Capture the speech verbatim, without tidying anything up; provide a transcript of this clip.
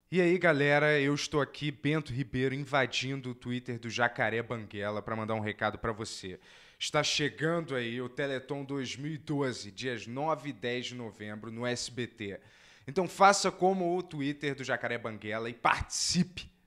E aí, galera, eu estou aqui, Bento Ribeiro, invadindo o Twitter do Jacaré Banguela para mandar um recado para você. Está chegando aí o Teleton dois mil e doze, dias nove e dez de novembro, no S B T. Então faça como o Twitter do Jacaré Banguela e participe.